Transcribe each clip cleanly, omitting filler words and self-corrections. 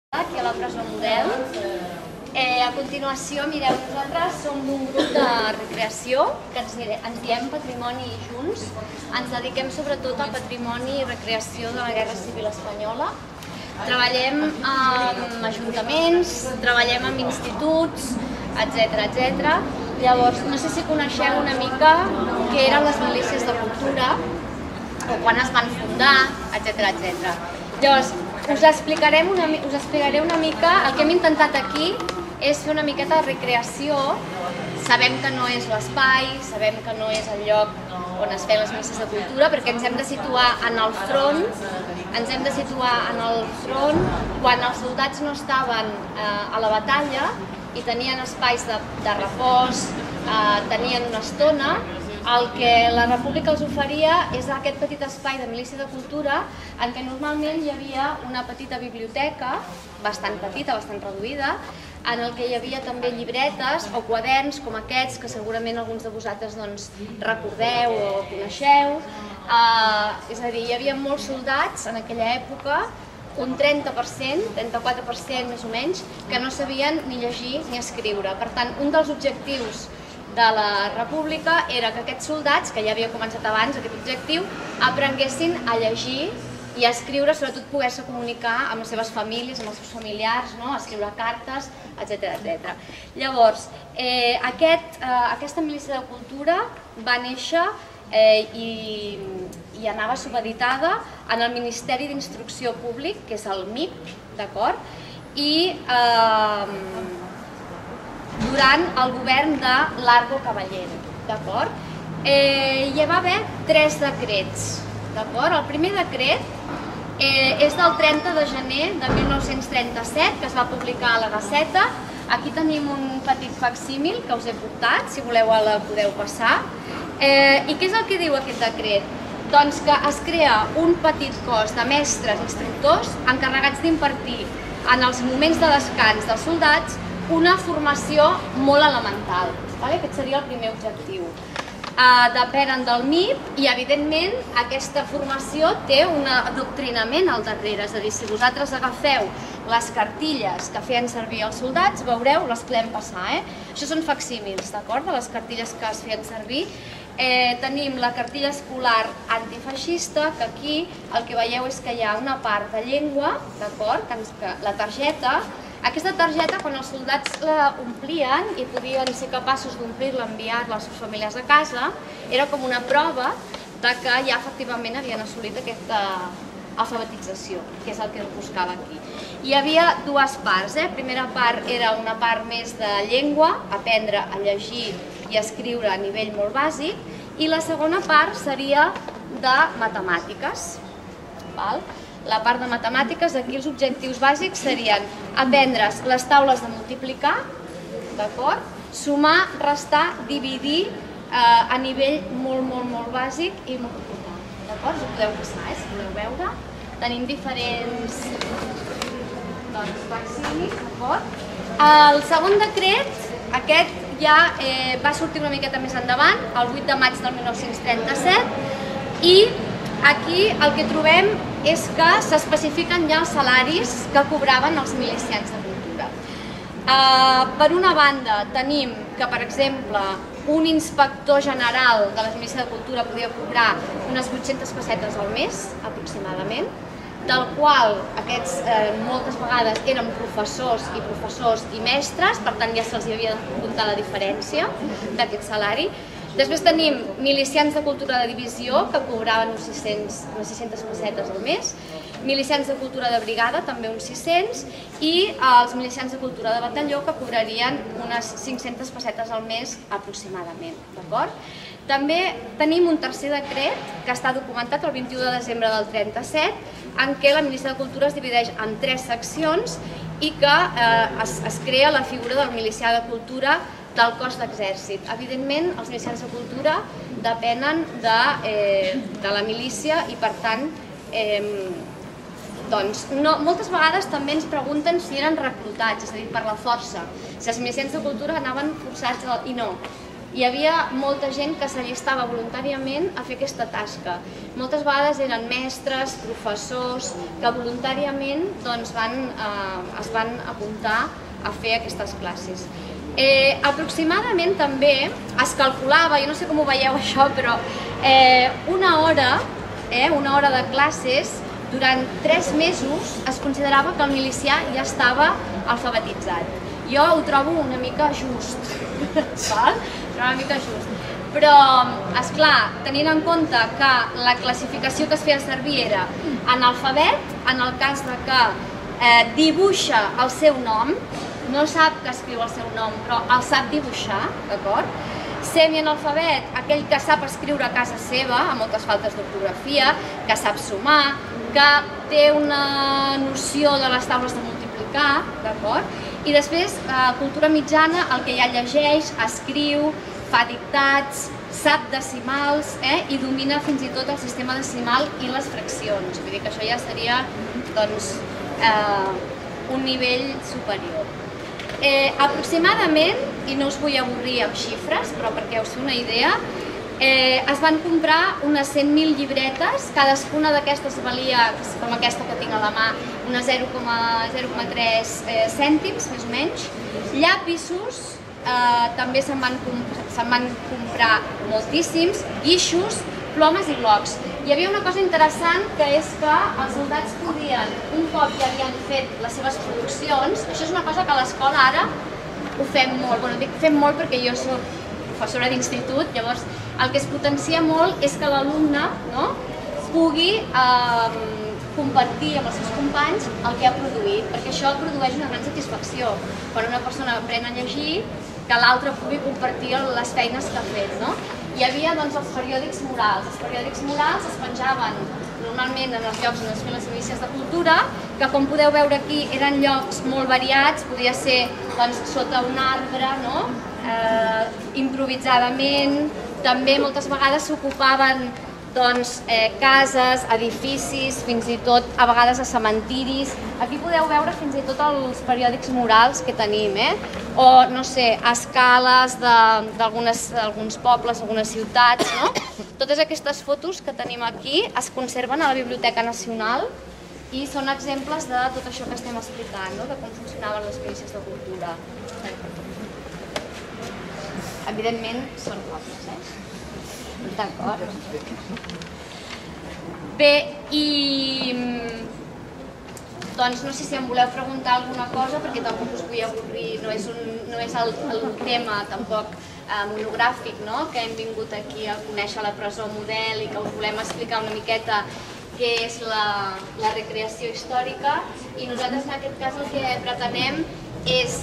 Aquí a la presó Model. A continuació, mireu, nosaltres som un grup de recreació que ens diem Patrimoni Junts. Ens dediquem sobretot a patrimoni i recreació de la Guerra Civil Espanyola. Treballem amb ajuntaments, treballem amb instituts, etc. Llavors, no sé si coneixeu una mica què eren les milícies de cultura, o quan es van fundar, etc. Llavors, us explicaré una mica, el que hem intentat aquí és fer una miqueta de recreació. Sabem que no és l'espai, sabem que no és el lloc on es feien les milícies de cultura, perquè ens hem de situar en el front, quan els soldats no estaven a la batalla i tenien espais de repòs, tenien una estona. El que la República els oferia és aquest petit espai de milícia de cultura en què normalment hi havia una petita biblioteca, bastant petita, bastant reduïda, en el que hi havia també llibretes o quaderns com aquests, que segurament alguns de vosaltres recordeu o coneixeu. És a dir, hi havia molts soldats en aquella època, un 30%, 34% més o menys, que no sabien ni llegir ni escriure. Per tant, un dels objectius de la República era que aquests soldats, que ja havia començat abans aquest objectiu, aprenguessin a llegir i a escriure, sobretot poder-se comunicar amb les seves famílies, amb els seus familiars, escriure cartes, etc. Llavors, aquesta milícia de cultura va néixer i anava subeditada en el Ministeri d'Instrucció Públic, que és el MIP, d'acord? I durant el govern de Largo Caballero, d'acord? Hi va haver 3 decrets, d'acord? El primer decret és del 30 de gener de 1937, que es va publicar a la Gaceta. Aquí tenim un petit facsímil que us he portat, si voleu el podeu passar. I què és el que diu aquest decret? Doncs que es crea un petit cos de mestres i instructors encarregats d'impartir en els moments de descans dels soldats una formació molt elemental. Aquest seria el primer objectiu. Depenen del MIP i, evidentment, aquesta formació té un adoctrinament al darrere. És a dir, si vosaltres agafeu les cartilles que feien servir els soldats, veureu, les podem passar. Això són facsímils, d'acord? De les cartilles que es feien servir. Tenim la cartilla escolar antifeixista, que aquí el que veieu és que hi ha una part de llengua, d'acord? La targeta. Aquesta targeta, quan els soldats la omplien i podien ser capaços d'omplir-la, enviar-la als seus familiars a casa, era com una prova que ja efectivament havien assolit aquesta alfabetització, que és el que buscava aquí. Hi havia 2 parts. La primera part era una part més de llengua, aprendre a llegir i escriure a nivell molt bàsic, i la segona part seria de matemàtiques. La part de matemàtiques, aquí els objectius bàsics serien aprendre's les taules de multiplicar, sumar, restar, dividir a nivell molt bàsic i multiplicar. Us ho podeu passar, si voleu veure. Tenim diferents facsímils. El segon decret, aquest ja va sortir una miqueta més endavant, el 8 de maig del 1937, i aquí el que trobem és que s'especifiquen ja els salaris que cobraven els milicians de cultura. Per una banda, tenim que, per exemple, un inspector general de la milícia de cultura podia cobrar unes 800 pessetes al mes, aproximadament, del qual aquests moltes vegades eren professors i mestres, per tant ja se'ls havia de comptar la diferència d'aquest salari. Després tenim milicians de cultura de divisió, que cobraven unes 600 pessetes al mes, milicians de cultura de brigada, també uns 600, i els milicians de cultura de batalló, que cobrarien unes 500 pessetes al mes aproximadament. També tenim un tercer decret, que està documentat el 21 de desembre del 37, en què la milícia de cultura es divideix en 3 seccions i que es crea la figura del milicià de cultura del cos d'exèrcit. Evidentment, els milicians de cultura depenen de la milícia i, per tant, moltes vegades també ens pregunten si eren reclutats, és a dir, per la força, si els milicians de cultura anaven forçats i no. hi havia molta gent que s'allistava voluntàriament a fer aquesta tasca. Moltes vegades eren mestres, professors, que voluntàriament es van apuntar a fer aquestes classes. Aproximadament també es calculava, jo no sé com ho veieu això, però una hora de classes durant 3 mesos es considerava que el milicià ja estava alfabetitzat. Jo ho trobo una mica just, però, esclar, tenint en compte que la classificació que es feia servir era analfabet, en el cas que dibuixa el seu nom, no sap que escriu el seu nom, però el sap dibuixar, d'acord? Semianalfabet, aquell que sap escriure a casa seva, amb moltes faltes d'ortografia, que sap sumar, que té una noció de les taules de multiplicar, d'acord? I després, cultura mitjana, el que ja llegeix, escriu, fa dictats, sap decimals i domina fins i tot el sistema decimal i les fraccions. Vull dir que això ja seria un nivell superior. Aproximadament, i no us vull avorrir amb xifres, però perquè us feu una idea, es van comprar unes 100.000 llibretes, cadascuna d'aquestes valia, com aquesta que tinc a la mà, unes 0,03 cèntims, més o menys. Llapisos, també se'n van comprar moltíssims, guixos, plomes i blocs. Hi havia una cosa interessant, que és que els soldats podien, un cop ja havien fet les seves produccions, això és una cosa que a l'escola ara ho fem molt, bueno, dic fem molt perquè jo soc professora d'institut, llavors el que es potencia molt és que l'alumne pugui compartir amb els seus companys el que ha produït, perquè això produeix una gran satisfacció. Quan una persona aprèn a llegir, que l'altre pugui compartir les feines que ha fet. Hi havia els periòdics murals. Els periòdics murals es penjaven normalment en els llocs on es feien les milícies de cultura, que com podeu veure aquí eren llocs molt variats, podia ser sota un arbre, improvisadament, també moltes vegades s'ocupaven cases, edificis, fins i tot a vegades a cementiris. Aquí podeu veure fins i tot els periòdics murals que tenim, o, no sé, escales d'alguns pobles, algunes ciutats. Totes aquestes fotos que tenim aquí es conserven a la Biblioteca Nacional i són exemples de tot això que estem explicant, de com funcionaven les milícies de cultura. Evidentment, són còpies, D'acord. Bé, i no sé si em voleu preguntar alguna cosa, perquè tampoc us vull avorrir, no és el tema tampoc monogràfic, que hem vingut aquí a conèixer la presó model i que us volem explicar una miqueta què és la recreació històrica, i nosaltres en aquest cas el que pretenem és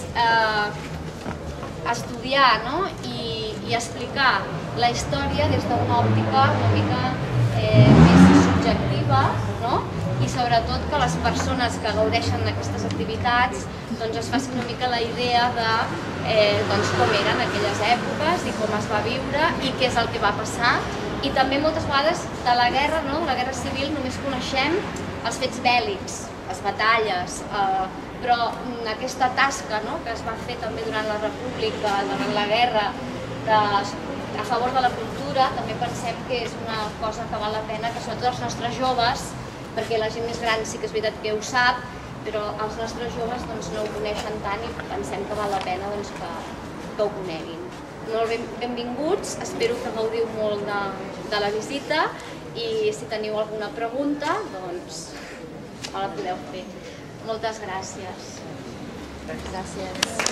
estudiar i explicar la història des d'una òptica una mica més subjectiva, i sobretot que les persones que gaudeixen d'aquestes activitats es facin una mica la idea de com eren aquelles èpoques i com es va viure i què és el que va passar. I també moltes vegades de la guerra civil només coneixem els fets bèl·lics, les batalles, però aquesta tasca que es va fer també durant la República, durant la guerra, a favor de la cultura, també pensem que és una cosa que val la pena que sobretot els nostres joves, perquè la gent més gran sí que és veritat que ho sap, però els nostres joves no ho coneixen tant i pensem que val la pena que ho coneguin. Molt benvinguts, espero que gaudiu molt de la visita i si teniu alguna pregunta, doncs la podeu fer. Moltes gràcies. Gràcies.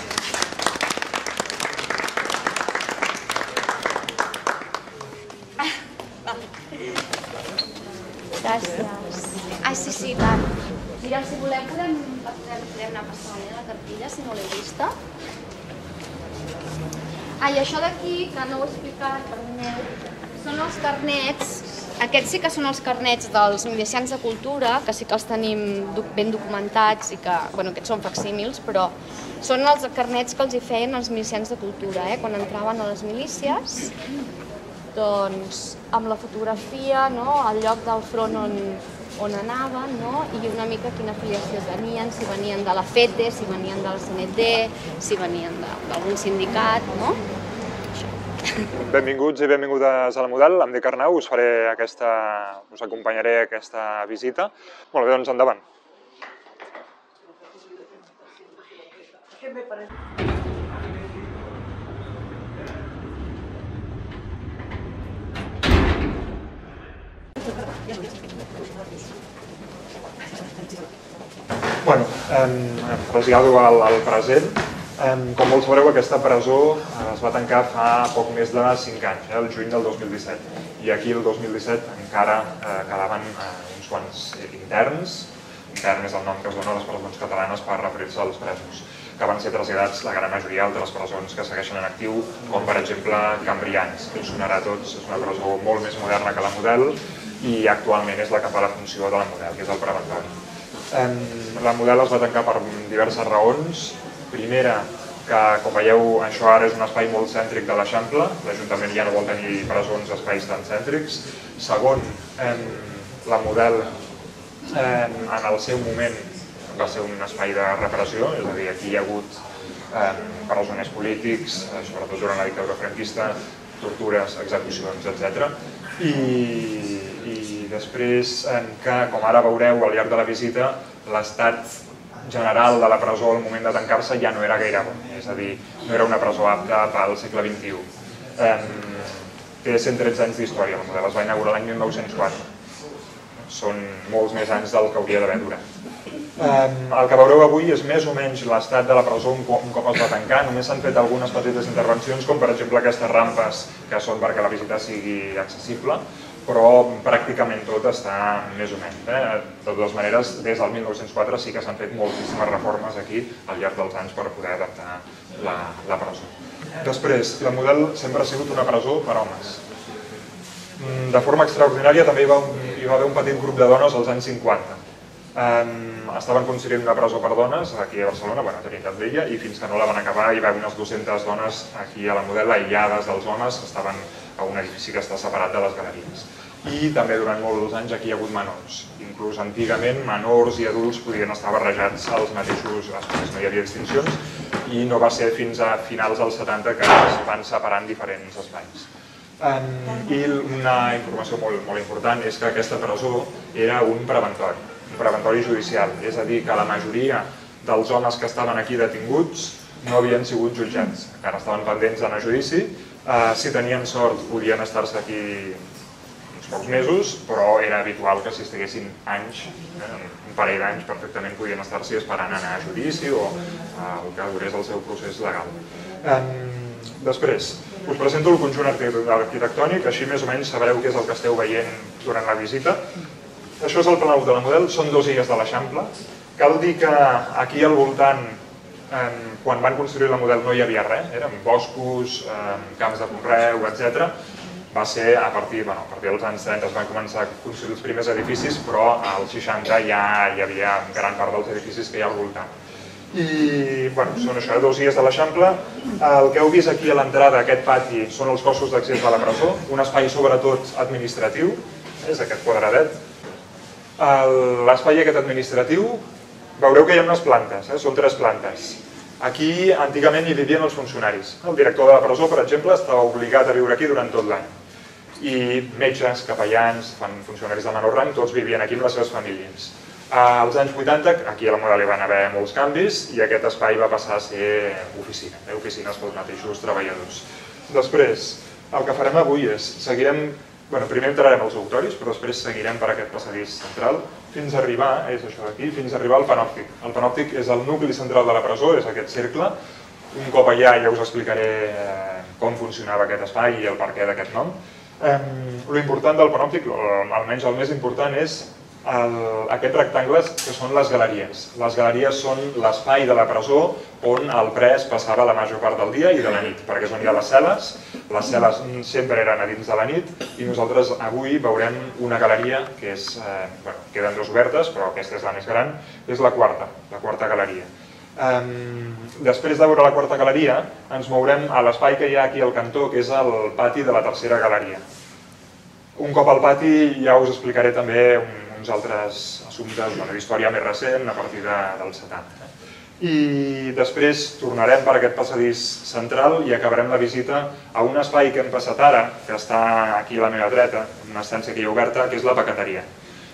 Gràcies. Sí, clar. Mireu, si voleu podem anar passant la cartilla, si no l'he vista. I això d'aquí, que no ho he explicat, perdoneu, són els carnets. Aquests sí que són els carnets dels milicians de cultura, que sí que els tenim ben documentats i que, bueno, aquests són facsímils, però són els carnets que els hi feien els milicians de cultura, quan entraven a les milícies, doncs amb la fotografia, el lloc del front on anaven i una mica quina afiliació tenien, si venien de la FETE, si venien de la CNT, si venien d'algun sindicat, Això. Benvinguts i benvingudes a la Model. Em dic Arnau, us acompanyaré a aquesta visita. Molt bé, doncs endavant. Bueno, traslladant al present, com molts sabreu, aquesta presó es va tancar fa poc més de 5 anys, el juny del 2017. I aquí el 2017 encara quedaven uns quants interns, intern és el nom que es dona a les presons catalanes per referir-se als presos, que van ser traslladats la gran majoria a altres presons que segueixen en actiu, com per exemple Cambrians. Us sonarà a tots, és una presó molt més moderna que la Model i actualment és la que fa la funció de la Model, que és el preventori. La Model es va tancar per diverses raons. Primera, que com veieu això ara és un espai molt cèntric de l'Eixample, l'Ajuntament ja no vol tenir presons espais tan cèntrics. Segon, la Model en el seu moment va ser un espai de repressió, és a dir, aquí hi ha hagut presoners polítics, sobretot durant la dictadura franquista, tortures, execucions, etc. I després, que com ara veureu al llarg de la visita, l'estat general de la presó al moment de tancar-se ja no era gaire bo, és a dir, no era una presó apta pel segle XXI. Té 113 anys d'història, la Model es va inaugurar l'any 1904. Són molts més anys del que hauria d'haver durat. El que veureu avui és més o menys l'estat de la presó un cop es va tancar. Només s'han fet algunes petites intervencions, com per exemple aquestes rampes que són perquè la visita sigui accessible, però pràcticament tot està més o menys. De totes maneres, des del 1904 sí que s'han fet moltíssimes reformes aquí al llarg dels anys per poder adaptar la presó. Després, la Model sempre ha sigut una presó per a homes. De forma extraordinària també hi va haver un petit grup de dones als anys 50. Estaven construint una presó per dones aquí a Barcelona, a Trinitat Vella, i fins que no la van acabar hi va haver unes 200 dones aquí a la Model aïllades dels homes, que estaven a un edifici que està separat de les galeries. I també durant molts anys aquí hi ha hagut menors. Inclús antigament menors i adults podien estar barrejats als mateixos espais, no hi havia distincions, i no va ser fins a finals dels 70 que es van separar en diferents espais. I una informació molt important és que aquesta presó era un preventori judicial, és a dir, que la majoria dels homes que estaven aquí detinguts no havien sigut jutjats, encara estaven pendents d'anar a judici. Si tenien sort podien estar-se aquí uns pocs mesos, però era habitual que si estiguessin anys, un parell d'anys perfectament podien estar-s'hi esperant anar a judici o el que durés el seu procés legal. Després, us presento el conjunt arquitectònic, així més o menys sabreu què és el que esteu veient durant la visita. Això és el Palau de la Model, són 2 illes de l'Eixample. Cal dir que aquí al voltant, quan van construir la Model no hi havia res, eren boscos, camps de conreu, etc. Va ser a partir dels anys 30 es van començar a construir els primers edificis, però als 60 ja hi havia gran part dels edificis que hi ha al voltant. I són això, 2 illes de l'Eixample. El que heu vist aquí a l'entrada, aquest pati, són els cossos d'accés a la presó, un espai sobretot administratiu, és aquest quadradet. L'espai aquest administratiu, veureu que hi ha unes plantes, són 3 plantes. Aquí antigament hi vivien els funcionaris. El director de la presó, per exemple, estava obligat a viure aquí durant tot l'any. I metges, capellans, funcionaris de menor rang, tots vivien aquí amb les seves famílies. Als anys 80, aquí a la Model hi van haver molts canvis i aquest espai va passar a ser oficina, oficines pels mateixos treballadors. Després, el que farem avui és, primer entrarem als auditoris, però després seguirem per aquest passadís central fins a arribar, és això d'aquí, fins a arribar al panòptic. El panòptic és el nucli central de la presó, és aquest cercle. Un cop allà ja us explicaré com funcionava aquest espai i el perquè d'aquest nom. L'important del panòptic, almenys el més important, és aquests rectangles que són les galeries. Les galeries són l'espai de la presó on el pres passava la major part del dia i de la nit, perquè és on hi ha les cel·les. Les cel·les sempre eren a dins de la nit i nosaltres avui veurem una galeria que queden 2 obertes, però aquesta és la més gran, és la quarta galeria. Després de veure la quarta galeria ens mourem a l'espai que hi ha aquí al cantó, que és el pati de la tercera galeria. Un cop al pati ja us explicaré també uns altres assumptes d'història més recent, a partir dels 70. I després tornarem per aquest passadís central i acabarem la visita a un espai que hem passat ara, que està aquí a la meva dreta, una estància que hi ha oberta, que és la paqueteria.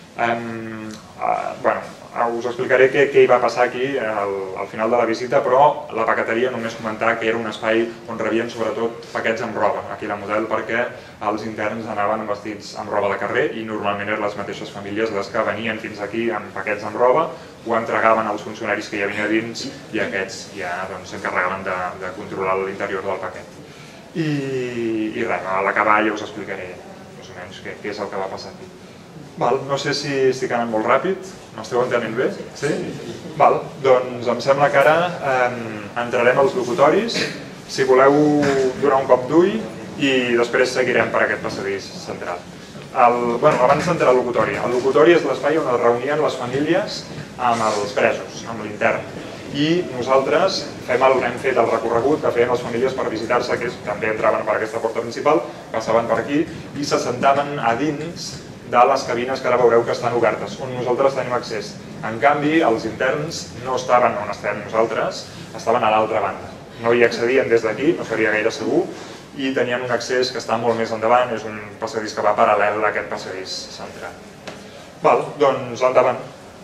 Us explicaré què hi va passar aquí al final de la visita, però la paqueteria només comentar que era un espai on rebien sobretot paquets amb roba, aquí la Model, perquè els interns anaven vestits amb roba de carrer i normalment eren les mateixes famílies les que venien fins aquí amb paquets amb roba, ho entregaven als funcionaris que hi havia dins i aquests ja s'encarregaven de controlar l'interior del paquet. I res, a l'acabar ja us explicaré més o menys què és el que va passar aquí. No sé si estic anant molt ràpid, m'esteu entenent bé? Sí? Doncs em sembla que ara entrarem als locutoris, si voleu donar un cop d'ull i després seguirem per aquest passadís central. Abans d'entrar al locutori, el locutori és l'espai on es reunien les famílies amb els presos, amb l'intern. I nosaltres hem fet el recorregut que feien les famílies per visitar-se, que també entraven per aquesta porta principal, passaven per aquí i se sentaven a dins de les cabines que ara veureu que estan obertes, on nosaltres tenim accés. En canvi, els interns no estaven on estem nosaltres, estaven a l'altra banda. No hi accedien des d'aquí, no seria gaire segur, i tenien un accés que està molt més endavant, és un passadís que va paral·lel a aquest passadís central. Doncs endavant.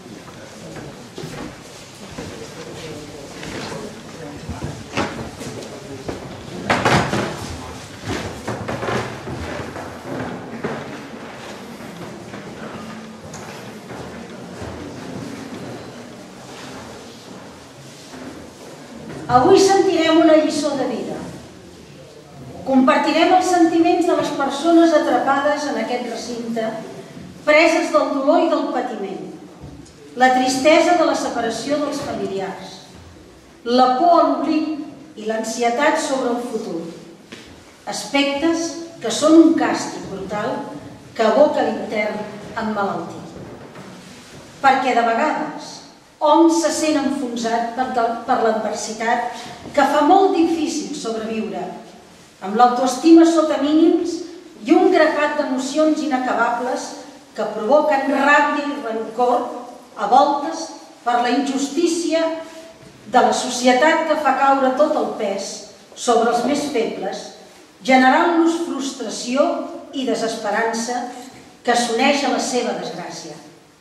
Avui sentirem una lliçó de vida. Compartirem els sentiments de les persones atrapades en aquest recinte, preses del dolor i del patiment, la tristesa de la separació dels familiars, la por a l'oblit i l'ansietat sobre el futur, aspectes que són un càstig brutal que aboca l'intern en malaltia. Perquè de vegades hom se sent enfonsat per l'adversitat que fa molt difícil sobreviure, amb l'autoestima sota mínims i un grapat d'emocions inacabables que provoquen ràbia i rancor, a voltes per la injustícia de la societat que fa caure tot el pes sobre els més febles, generant-los frustració i desesperança que s'uneix a la seva desgràcia.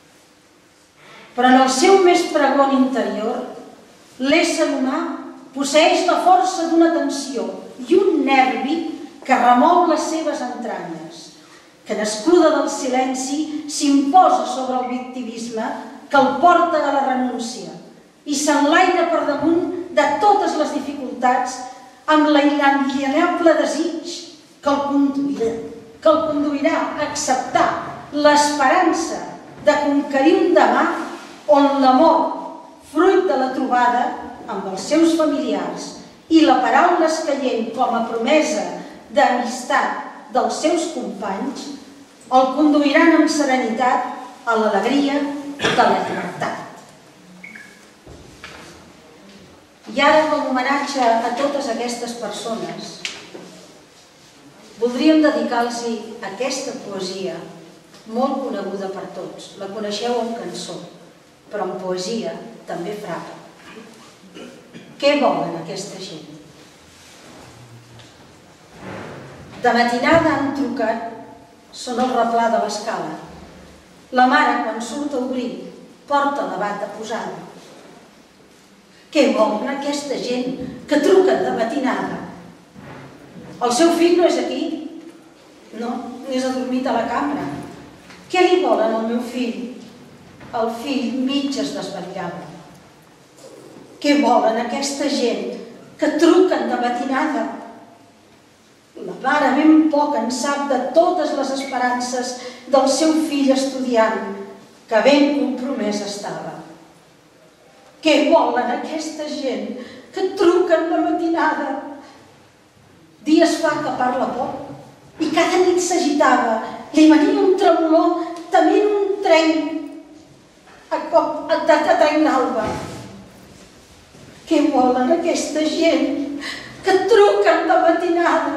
Però en el seu més pregon interior, l'ésser humà posseeix la força d'una tensió i un nervi que remou les seves entranyes, que n'escluda del silenci s'imposa sobre el victimisme que el porta a la renúncia i s'enlaira per damunt de totes les dificultats amb l'alienable desig que el conduirà a acceptar l'esperança de conquerir un demà on l'amor, fruit de la trobada amb els seus familiars i la paraula escaient com a promesa d'amistat dels seus companys, el conduiran amb serenitat a l'alegria de la llibertat. I ara, com a homenatge a totes aquestes persones, voldríem dedicar-los aquesta poesia molt coneguda per tots. La coneixeu en cançó, però en poesia també frapa. Què volen aquesta gent? De matinada han trucat, són el replà de l'escala. La mare, quan surt a obrir, porta la bata posada. Què volen aquesta gent que truquen de matinada? El seu fill no és aquí? No, és adormit a la cambra. Què li volen al meu fill? El fill mig es desvetllava. Què volen aquesta gent que truquen de matinada? La mare ben poc en sap de totes les esperances del seu fill estudiant, que ben compromès estava. Què volen aquesta gent que truquen de matinada? Dies fa que parla poc i cada nit s'agitava. Li venia un tremolor tement un tren a cop de tren d'alba. Què volen aquesta gent que truquen de matinada?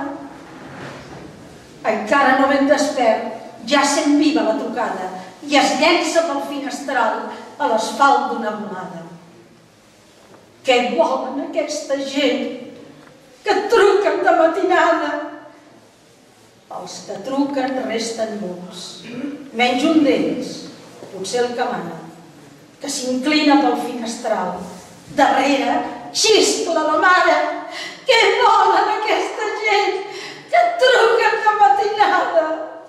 Encara no ben despert, ja sent viva la trucada i es llença pel finestral a l'asfalt d'una volada. Què volen aquesta gent que truquen de matinada? Els que truquen resten muts, menys un d'ells, potser el que mana, que s'inclina pel finestral. Darrere xiscla la mare. Què volen aquesta gent que truquen de matinada?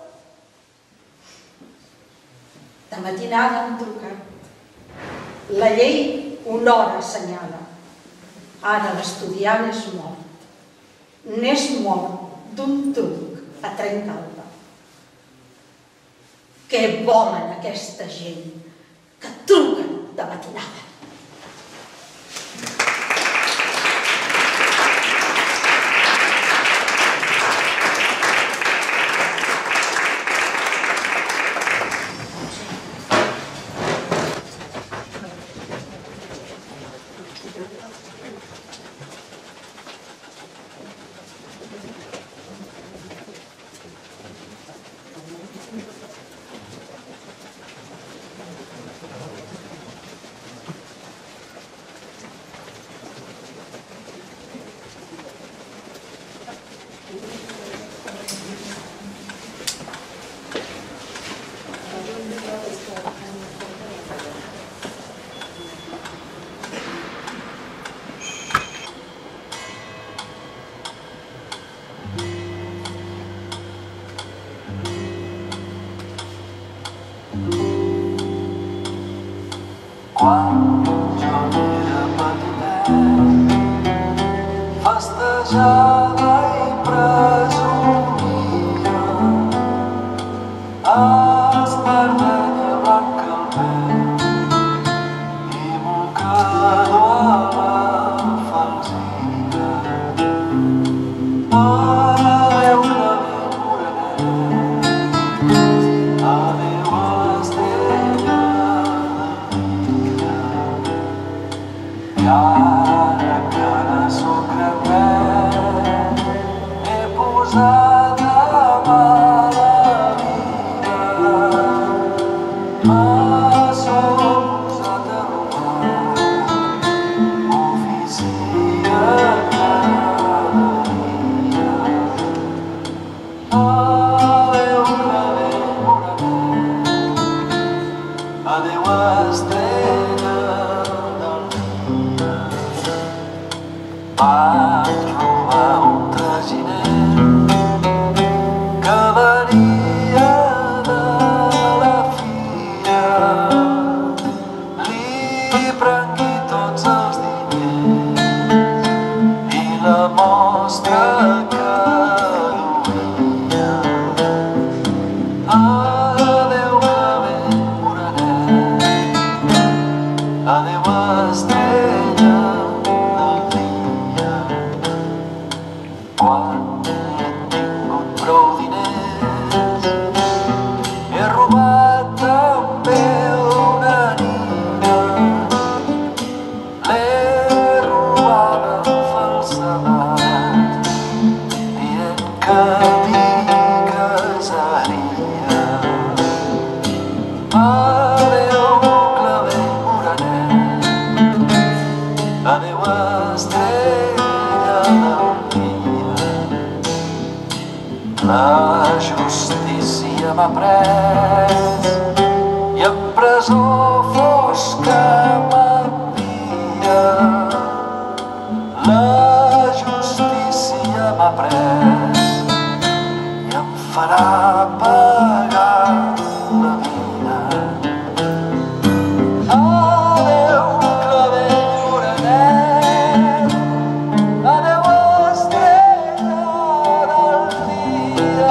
De matinada han trucat. La llei una hora assenyala. Ara l'estudiant és mort. N'és mort d'un truc a Trencalba. Què volen aquesta gent que truquen de matinada? Quan jo era petitet, festejava i presumia, espardenya blanca al peu i mocador a la falsia. Adéu clavell morenet, adéu estrella. I ara que no sóc crepet, he posat a mala vida. Me s'ho posat a robar, oficia cada dia. Adéu clavell morenet, adéu estrella. Vaig robar un traginer que venia de la filla. Li prengué tots els diners i la mostra que duia. Adéu clavell morenet, adéu estrella. Quan he tingut prou diners, he robat també una nina. L'he robada amb falsedat, dient que m'hi casaria. Adéu clavell morenet, adéu estrella del dia. La justícia m'ha pres i en presó fosca m'envia. La justícia m'ha pres i em farà pagar la vida. Adéu clavell morenet, adéu estrella del dia.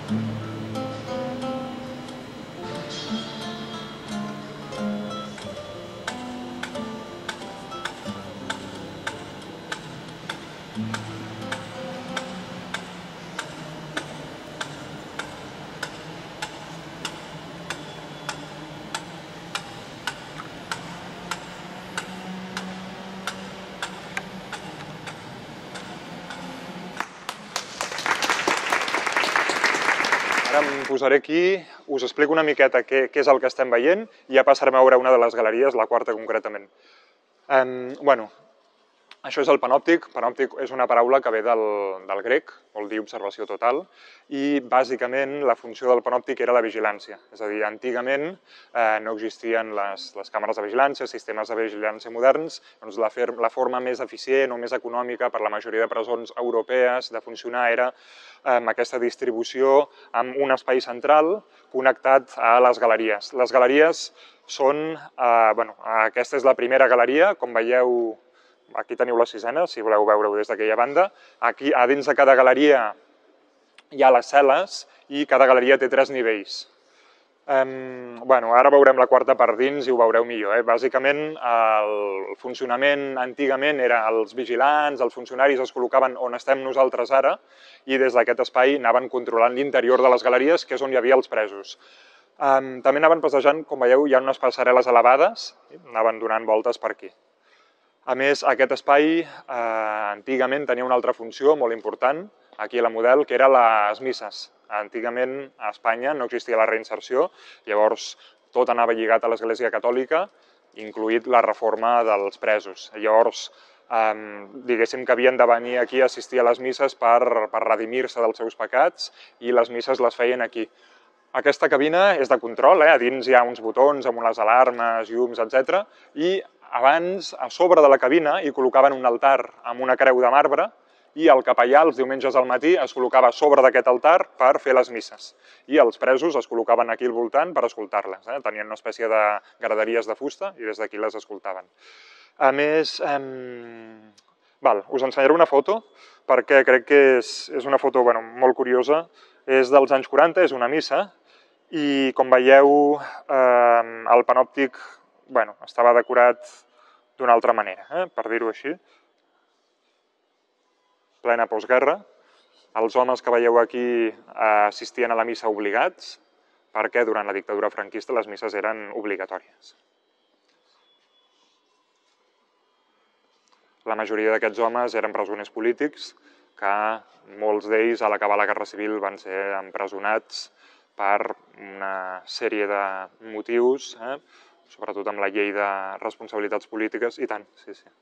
Ara em posaré aquí, us explico una miqueta què és el que estem veient i ja passarem a veure una de les galeries, la quarta concretament. Bueno, això és el panòptic. Panòptic és una paraula que ve del grec, vol dir observació total, i bàsicament la funció del panòptic era la vigilància. És a dir, antigament no existien les càmeres de vigilància, sistemes de vigilància moderns, doncs la forma més eficient o més econòmica per la majoria de presons europees de funcionar era amb aquesta distribució amb un espai central connectat a les galeries. Les galeries són, aquesta és la primera galeria, com veieu, aquí teniu la sisena, si voleu veure-ho des d'aquella banda. Aquí, a dins de cada galeria hi ha les cel·les i cada galeria té 3 nivells. Ara veurem la quarta per dins i ho veureu millor. Bàsicament, el funcionament antigament era els vigilants, els funcionaris es col·locaven on estem nosaltres ara i des d'aquest espai anaven controlant l'interior de les galeries, que és on hi havia els presos. També anaven passejant, com veieu, hi ha unes passarel·les elevades, anaven donant voltes per aquí. A més, aquest espai antigament tenia una altra funció molt important, aquí a la Model, que eren les misses. Antigament a Espanya no existia la reinserció, llavors tot anava lligat a l'Església Catòlica, incluït la reforma dels presos. Llavors, diguéssim que havien de venir aquí a assistir a les misses per redimir-se dels seus pecats i les misses les feien aquí. Aquesta cabina és de control, a dins hi ha uns botons amb unes alarmes, llums, etc. I abans, a sobre de la cabina, hi col·locaven un altar amb una creu de marbre i el capellà, els diumenges al matí, es col·locava a sobre d'aquest altar per fer les misses. I els presos es col·locaven aquí al voltant per escoltar-les. Tenien una espècie de graderies de fusta i des d'aquí les escoltaven. A més, us ensenyaré una foto perquè crec que és una foto molt curiosa. És dels anys 40, és una missa, i com veieu el panòptic estava decorat d'una altra manera, per dir-ho així. Plena postguerra. Els homes que veieu aquí assistien a la missa obligats, perquè durant la dictadura franquista les misses eren obligatòries. La majoria d'aquests homes eren presoners polítics, que molts d'ells a l'acabar la Guerra Civil van ser empresonats per una sèrie de motius, sobretot amb la llei de responsabilitats polítiques, i tant,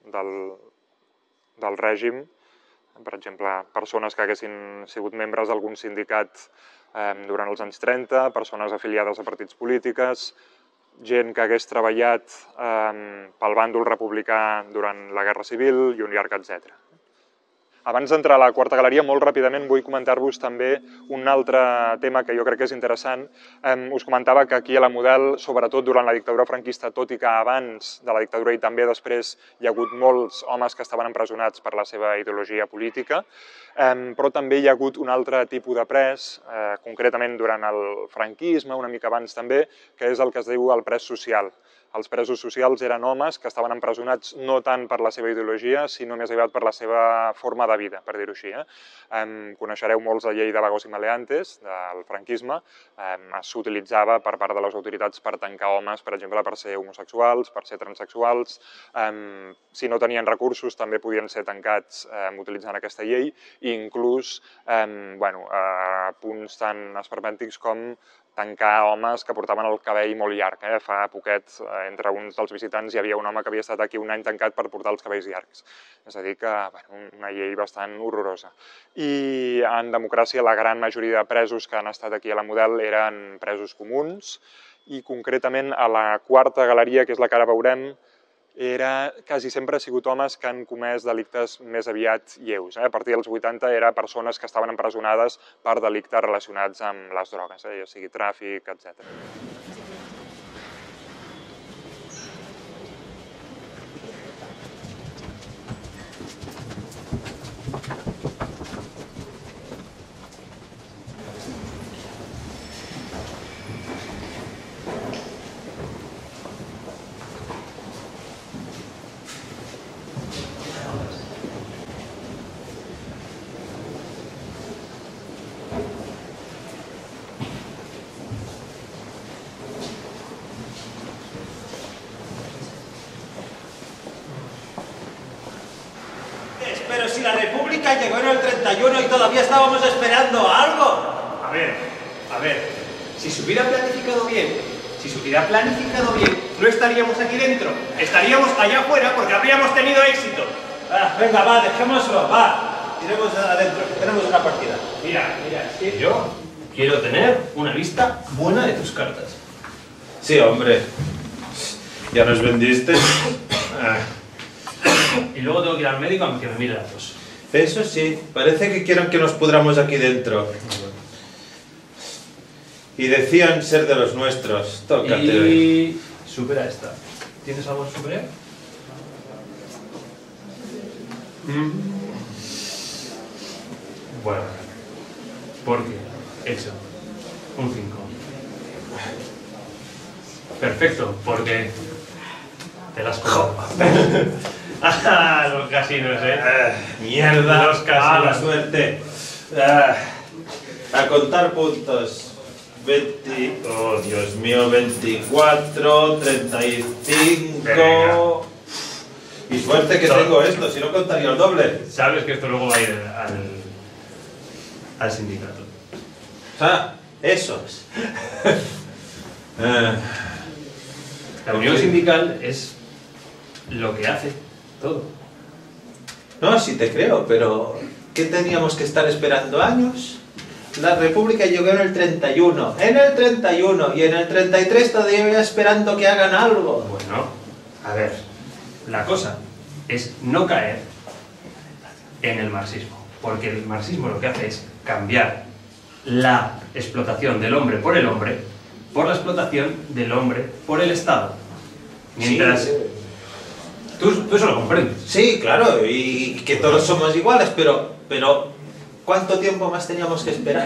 del règim. Per exemple, persones que haguessin sigut membres d'algun sindicat durant els anys 30, persones afiliades a partits polítics, gent que hagués treballat pel bàndol republicà durant la Guerra Civil i un llarg etcètera. Abans d'entrar a la quarta galeria, molt ràpidament vull comentar-vos també un altre tema que jo crec que és interessant. Us comentava que aquí a la Model, sobretot durant la dictadura franquista, tot i que abans de la dictadura i també després hi ha hagut molts homes que estaven empresonats per la seva ideologia política, però també hi ha hagut un altre tipus de pres, concretament durant el franquisme, una mica abans també, que és el que es diu el pres social. Els presos socials eren homes que estaven empresonats no tant per la seva ideologia, sinó més aviat per la seva forma de vida, per dir-ho així. Coneixereu molts la llei de vagos y maleantes del franquisme. S'utilitzava per part de les autoritats per tancar homes, per exemple, per ser homosexuals, per ser transexuals. Si no tenien recursos, també podien ser tancats utilitzant aquesta llei, i inclús a punts tan esperpèntics com tancar homes que portaven el cabell molt llarg. Fa poquet, entre uns dels visitants, hi havia un home que havia estat aquí un any tancat per portar els cabells llargs. És a dir que, una llei bastant horrorosa. I en democràcia la gran majoria de presos que han estat aquí a la Model eren presos comuns, i concretament a la quarta galeria, que és la que ara veurem, quasi sempre ha sigut homes que han comès delictes més aviat lleus. A partir dels 80 eren persones que estaven empresonades per delictes relacionats amb les drogues, ja sigui tràfic, etc. República llegó en el 31 y todavía estábamos esperando algo. A ver, si se hubiera planificado bien, no estaríamos aquí dentro, estaríamos allá afuera porque habríamos tenido éxito. Venga, va, dejémoslo, va. Iremos adentro, que tenemos una partida. Mira, es que yo quiero tener una vista buena de tus cartas. Sí, hombre. Ya nos vendiste. Y luego tengo que ir al médico a que me mire la tos. Eso sí, parece que quieren que nos pudramos aquí dentro. Y decían ser de los nuestros. Tócate. Y supera esta. ¿Tienes algo que superar? Bueno, ¿por qué? Hecho. Un 5. Perfecto, porque te las cojo. Los casinos, Mierda, los casinos. mala suerte. A contar puntos. 20, oh Dios mío, 24, 35. Venga. Y suerte que tengo esto, si no contaría el doble. Sabes que esto luego va a ir al sindicato. Esos. La unión sindical es lo que hace todo. No, sí te creo, pero ¿qué teníamos que estar esperando años? La República llegó en el 31, y en el 33 todavía esperando que hagan algo. Bueno, a ver, la cosa es no caer en el marxismo, porque el marxismo lo que hace es cambiar la explotación del hombre por el hombre por la explotación del hombre por el Estado. Mientras... Sí. Tú eso lo comprendes. Sí, claro, y que todos somos iguales, pero ¿cuánto tiempo más teníamos que esperar?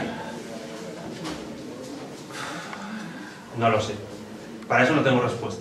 No lo sé. Para eso no tengo respuesta.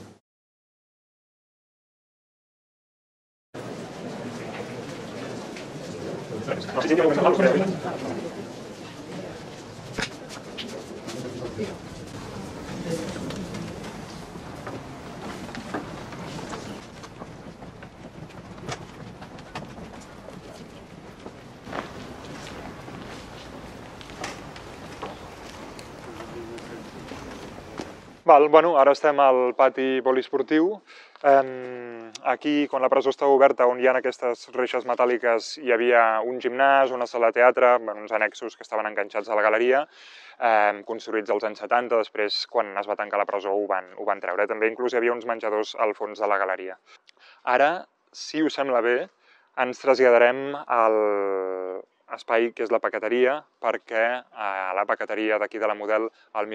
Bueno, ara estem al pati poliesportiu. Aquí, quan la presó estava oberta, on hi ha aquestes reixes metàl·liques, hi havia un gimnàs, una sala de teatre, uns annexos que estaven enganxats a la galeria, construïts als anys 70, després, quan es va tancar la presó, ho van treure. També inclús hi havia uns menjadors al fons de la galeria. Ara, si us sembla bé, ens traslladarem al espai que és la paqueteria, perquè a la paqueteria d'aquí de la Model, el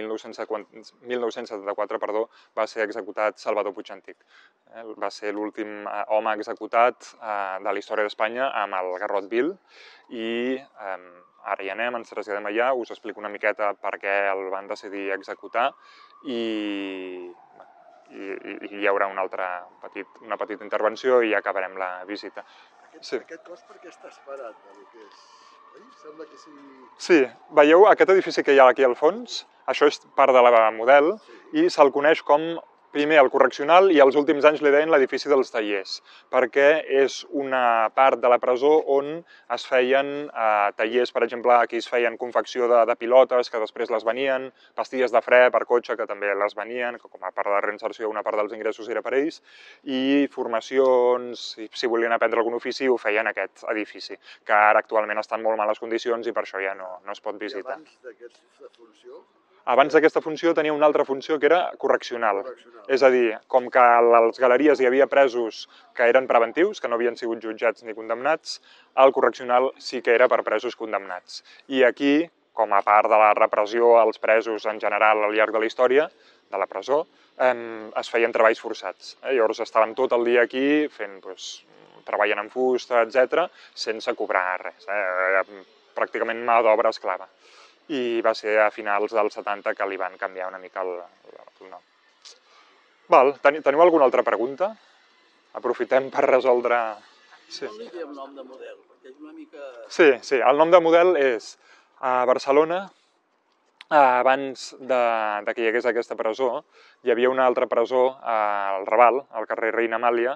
1974, va ser executat Salvador Puig Antich. Va ser l'últim home executat de la història d'Espanya amb el garrot vil i ara hi anem, ens traslladem allà, us explico una miqueta per què el van decidir executar i hi haurà una petita intervenció i acabarem la visita. Aquest cos per què està separat del que és? Oi? Sembla que sigui... Sí, veieu aquest edifici que hi ha aquí al fons? Això és part de la Model i se'l coneix com, primer, el correccional i als últims anys li deien l'edifici dels tallers, perquè és una part de la presó on es feien tallers, per exemple, aquí es feien confecció de pilotes que després les venien, pastilles de fre per cotxe que també les venien, que com a part de la reinserció una part dels ingressos era per ells, i formacions, si volien aprendre algun ofici, ho feien en aquest edifici, que ara actualment està en molt males condicions i per això ja no es pot visitar. I abans d'aquesta funció? Abans d'aquesta funció tenia una altra funció que era correccional. És a dir, com que a les galeries hi havia presos que eren preventius, que no havien sigut jutjats ni condemnats, el correccional sí que era per presos condemnats. I aquí, com a part de la repressió als presos en general al llarg de la història de la presó, es feien treballs forçats. Llavors estaven tot el dia aquí fent, treballant en fusta, etc., sense cobrar res. Pràcticament mà d'obra esclava. I va ser a finals dels 70 que li van canviar una mica el nom. Teniu alguna altra pregunta? Aprofitem per resoldre... No li diem nom de Model, perquè és una mica... Sí, el nom de Model és a Barcelona, abans que hi hagués aquesta presó, hi havia una altra presó al Raval, al carrer Reina Amàlia,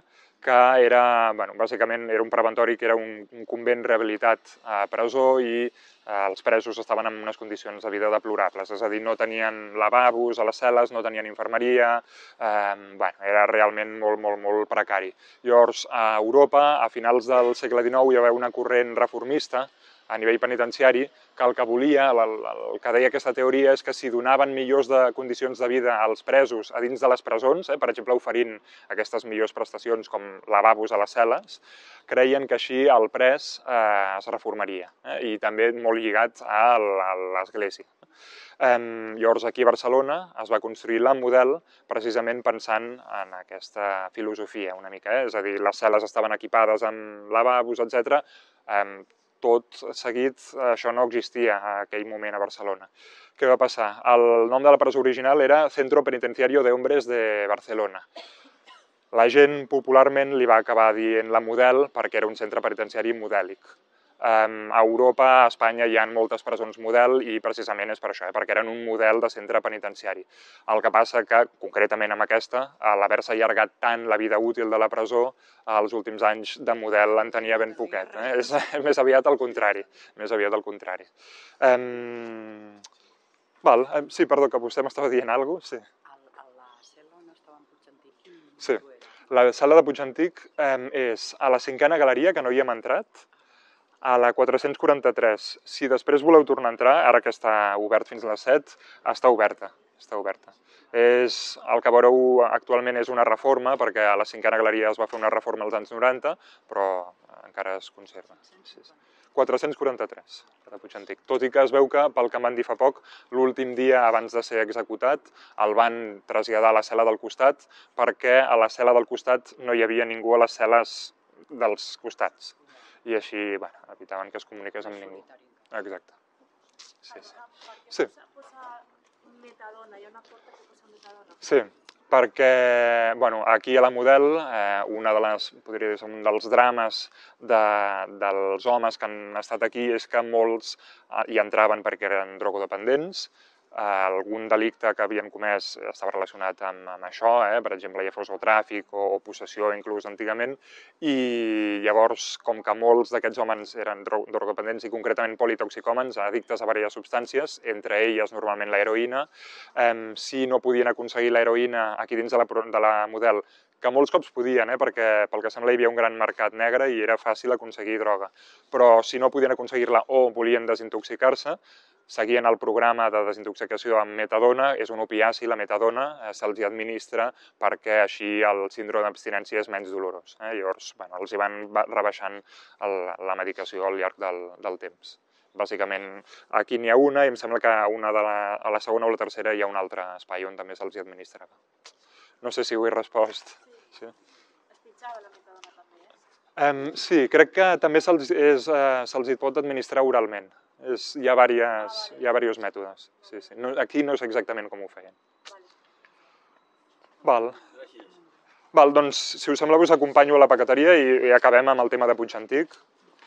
que era, bàsicament, era un preventori que era un convent rehabilitat a presó i els presos estaven en unes condicions de vida deplorables, és a dir, no tenien lavabos a les cel·les, no tenien infermeria, era realment molt precari. Llavors, a Europa, a finals del segle XIX, hi va haver una corrent reformista a nivell penitenciari que el que volia, el que deia aquesta teoria, és que si donaven millors condicions de vida als presos a dins de les presons, per exemple, oferint aquestes millors prestacions com lavabos a les cel·les, creien que així el pres es reformaria, i també molt lligat a l'Església. Llavors, aquí a Barcelona es va construir la Model precisament pensant en aquesta filosofia una mica, és a dir, les cel·les estaven equipades amb lavabos, etc. Tot seguit, això no existia en aquell moment a Barcelona. Què va passar? El nom de la presó original era Centro Penitenciario de Hombres de Barcelona. La gent popularment li va acabar dient la Model perquè era un centre penitenciari modèlic. A Europa, a Espanya, hi ha moltes presons model i precisament és per això, perquè eren un model de centre penitenciari. El que passa que, concretament amb aquesta, a l'haver-se allargat tant la vida útil de la presó, els últims anys de model en tenia ben poquet. És més aviat al contrari. Sí, perdó, que vostè m'estava dient alguna cosa? Sí. A la cel·la on estava en Puigantic? Sí. La sala de Puigantic és a la 5a galeria, que no hi hem entrat, a la 443. Si després voleu tornar a entrar, ara que està obert fins a les 7, està oberta. El que veureu actualment és una reforma, perquè a la 5a galeria es va fer una reforma als anys 90, però encara es conserva. 443, de Puigantic. Tot i que es veu que, pel que em van dir fa poc, l'últim dia abans de ser executat el van traslladar a la cel·la del costat perquè a la cel·la del costat no hi havia ningú a les cel·les dels costats. I així, evitaven que es comuniqués amb ningú. Exacte. Sí. Sí, perquè aquí a la Model, un dels drames dels homes que han estat aquí és que molts hi entraven perquè eren drogodependents, algun delicte que havien comès estava relacionat amb això, per exemple, ja fos o tràfic o possessió inclús antigament, i llavors, com que molts d'aquests homes eren drogodependents i concretament politoxicòmens, addictes a diverses substàncies, entre elles normalment la heroïna, si no podien aconseguir la heroïna aquí dins de la Model, que molts cops podien, perquè pel que sembla hi havia un gran mercat negre i era fàcil aconseguir droga, però si no podien aconseguir-la o volien desintoxicar-se, seguien el programa de desintoxicació amb metadona, és un opiaci, la metadona, se'ls administra perquè així el síndrome d'abstinència és menys dolorós. Llavors, els hi van rebaixant la medicació al llarg del temps. Bàsicament, aquí n'hi ha una i em sembla que a la segona o la tercera hi ha un altre espai on també se'ls hi administrava. No sé si ho he respost. Sí. Es pitjava la metadona també, Sí, crec que també se'ls hi pot administrar oralment. Hi ha diversos mètodes. Aquí no sé exactament com ho feien. Doncs, si us sembla, us acompanyo a la paqueteria i acabem amb el tema de Puigantic.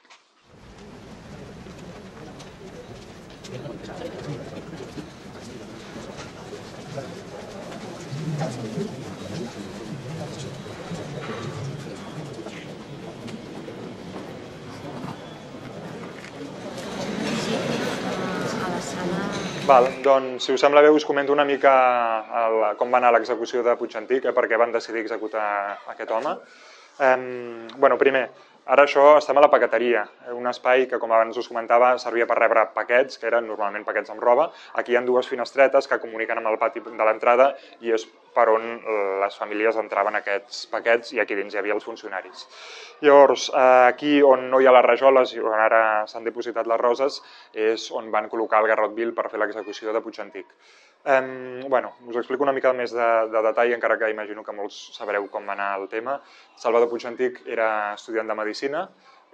Doncs, si us sembla bé, us comento una mica com va anar l'execució de Puigantic, per què van decidir executar aquest home. Primer, ara això estem a la paqueteria, un espai que, com abans us comentava, servia per rebre paquets, que eren normalment paquets amb roba. Aquí hi ha dues finestretes que comuniquen amb el pati de l'entrada i és per on les famílies entraven aquests paquets i aquí dins hi havia els funcionaris. Llavors, aquí on no hi ha les rajoles i on ara s'han dipositat les roses és on van col·locar el garrot vil per fer l'execució de Puigantic. Us explico una mica més de detall, encara que imagino que molts sabreu com va anar el tema. Salvador Puigantic era estudiant de Medicina,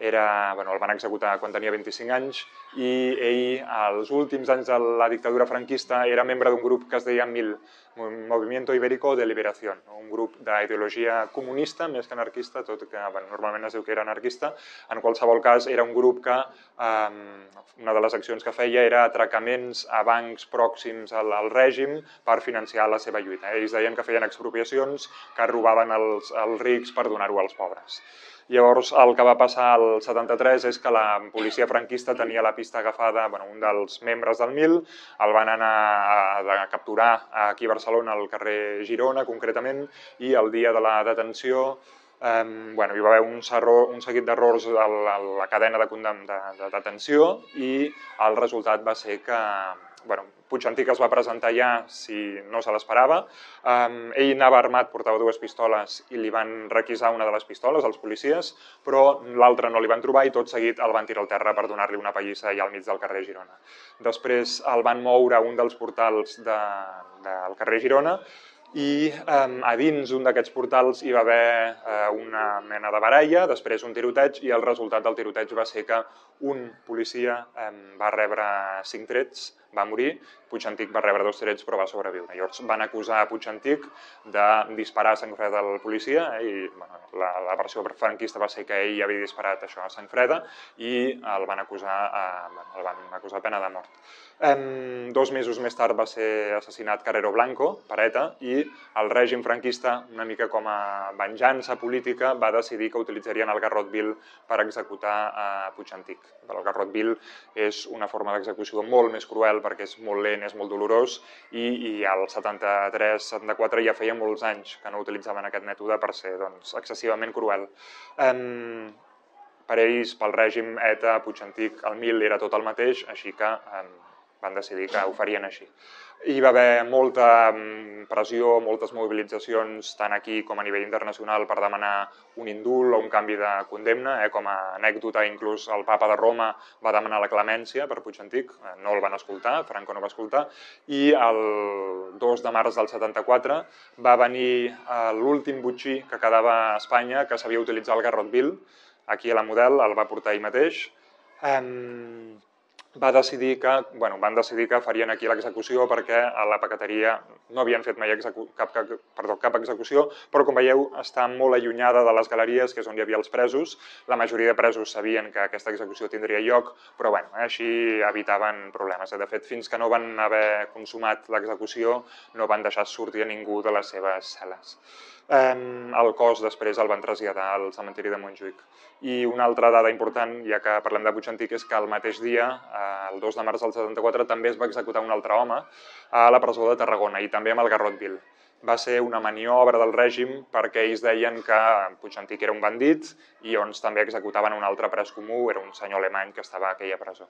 el van executar quan tenia 25 anys i ell, als últims anys de la dictadura franquista, era membre d'un grup que es deia MIL, Movimiento Ibérico de Liberación, un grup d'ideologia comunista més que anarquista, tot i que normalment es diu que era anarquista. En qualsevol cas, era un grup que una de les accions que feia era atracaments a bancs pròxims al règim per financiar la seva lluita. Ells deien que feien expropiacions, que robaven els rics per donar-ho als pobres. Llavors, el que va passar al 73 és que la policia franquista tenia la pista agafada, un dels membres del MIL, el van anar a capturar aquí a Barcelona, al carrer Girona, concretament, i el dia de la detenció hi va haver un seguit d'errors a la cadena de detenció i el resultat va ser que Puigdemont es va presentar ja si no se l'esperava. Ell anava armat, portava 2 pistoles i li van requisar una de les pistoles als policies, però l'altra no li van trobar i tot seguit el van tirar al terra per donar-li una pallissa allà al mig del carrer Girona. Després el van moure a un dels portals del carrer Girona i a dins un d'aquests portals hi va haver una mena de baralla, després un tiroteig, i el resultat del tiroteig va ser que un policia va rebre 5 trets, va morir, Puigdemont va rebre 2 trets però va sobreviure. Llavors van acusar a Puigdemont de disparar a sang freda al policia i la versió franquista va ser que ell havia disparat això a sang freda i el van acusar de pena de mort. 2 mesos més tard va ser assassinat Carrero Blanco per ETA i el règim franquista, una mica com a venjança política, va decidir que utilitzarien el garrot vil per executar a Puigdemont. El garrot vil és una forma d'execució molt més cruel perquè és molt lent, és molt dolorós i al 73-74 ja feia molts anys que no utilitzaven aquest mètode per ser excessivament cruel. Per ells, pel règim ETA, Puigdemont, el MIL era tot el mateix, així que van decidir que ho farien així. Hi va haver molta pressió, moltes mobilitzacions, tant aquí com a nivell internacional, per demanar un indult o un canvi de condemna. Com a anècdota, inclús el papa de Roma va demanar la clemència per Puigdemont, no el van escoltar, Franco no va escoltar, i el 2 de març del 74 va venir l'últim botxí que quedava a Espanya, que sabia utilitzar el garrot vil, aquí a la Model, el va portar ell mateix. Van decidir que farien aquí l'execució perquè a la paqueteria no havien fet mai cap execució, però com veieu està molt allunyada de les galeries, que és on hi havia els presos. La majoria de presos sabien que aquesta execució tindria lloc, però així evitaven problemes. De fet, fins que no van haver consumat l'execució, no van deixar sortir a ningú de les seves cel·les. El cos després el van traslladar al cementiri de Montjuïc. I una altra dada important, ja que parlem de Puigdemont, és que el mateix dia, el 2 de març del 74, també es va executar un altre home a la presó de Tarragona i també amb el garrot vil. Va ser una maniobra del règim perquè ells deien que Puigdemont era un bandit i llavors també executaven un altre pres comú, era un senyor alemany que estava a aquella presó.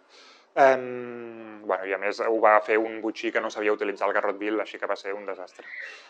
I a més ho va fer un botxí que no sabia utilitzar el garrot vil, així que va ser un desastre.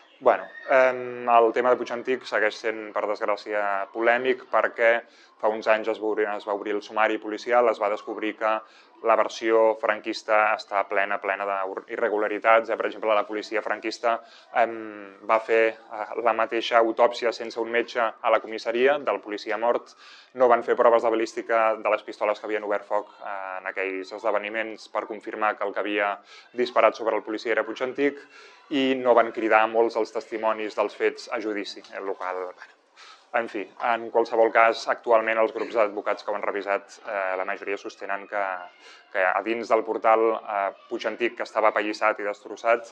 El tema de Puigdemont segueix sent, per desgràcia, polèmic perquè fa uns anys es va obrir el sumari policial, es va descobrir que la versió franquista està plena d'irregularitats. Per exemple, la policia franquista va fer la mateixa autòpsia sense un metge a la comissaria del policia mort. No van fer proves de balística de les pistoles que havien obert foc en aquells esdeveniments per confirmar que el que havia disparat sobre el policia era Puigdemont i no van cridar molts els testimonis dels fets a judici, el qual... En fi, en qualsevol cas, actualment els grups d'advocats que ho han revisat, la majoria sostenen que a dins del portal Puigdemont, que estava apallissat i destrossat,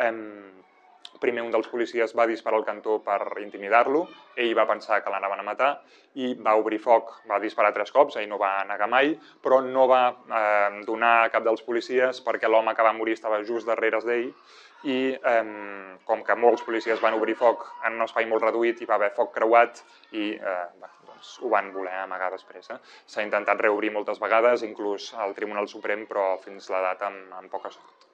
primer un dels policies va disparar al cantó per intimidar-lo, ell va pensar que l'anaven a matar i va obrir foc, va disparar 3 cops, ell no va negar mai, però no va donar a cap dels policies perquè l'home que va morir estava just darrere d'ell i com que molts policies van obrir foc en un espai molt reduït hi va haver foc creuat i ho van voler amagar després. S'ha intentat reobrir moltes vegades, inclús al Tribunal Suprem, però fins la data amb poca sort.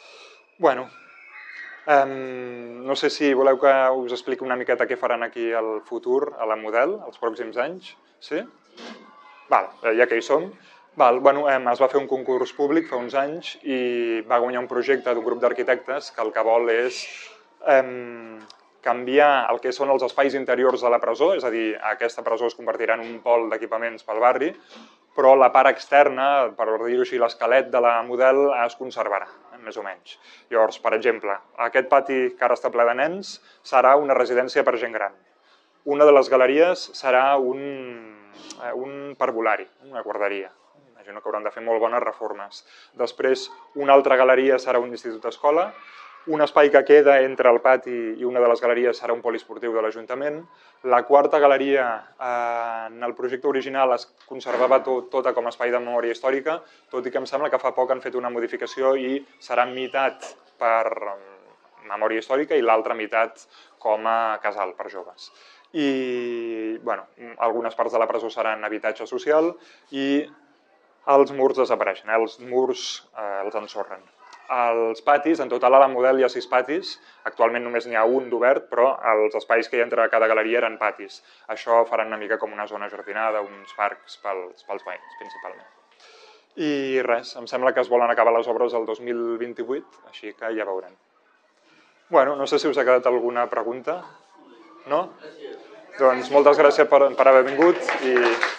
No sé si voleu que us expliqui una miqueta què faran aquí al futur, a la Model, els pròxims anys. Sí? Ja que hi som. Es va fer un concurs públic fa uns anys i va guanyar un projecte d'un grup d'arquitectes que el que vol és canviar el que són els espais interiors de la presó, és a dir, aquesta presó es convertirà en un pol d'equipaments pel barri, però la part externa, per dir-ho així, l'esquelet de la model es conservarà, més o menys. Llavors, per exemple, aquest pati que ara està ple de nens serà una residència per gent gran. Una de les galeries serà un parvulari, una guarderia. Imagino que hauran de fer molt bones reformes. Després, una altra galeria serà un institut-escola. Un espai que queda entre el pati i una de les galeries serà un poliesportiu de l'Ajuntament. La quarta galeria, en el projecte original, es conservava tota com a espai de memòria històrica, tot i que em sembla que fa poc han fet una modificació i serà meitat per memòria històrica i l'altra meitat com a casal per joves. I, bueno, algunes parts de la presó seran habitatge social i els murs desapareixen, els murs els ensorren. Els patis, en total a la model hi ha 6 patis, actualment només n'hi ha un d'obert, però els espais que hi ha entre cada galeria eren patis. Això faran una mica com una zona jardinada, uns parcs pels veïns, principalment. I res, em sembla que es volen acabar les obres el 2028, així que ja veurem. Bueno, no sé si us ha quedat alguna pregunta. No? Doncs moltes gràcies per haver vingut i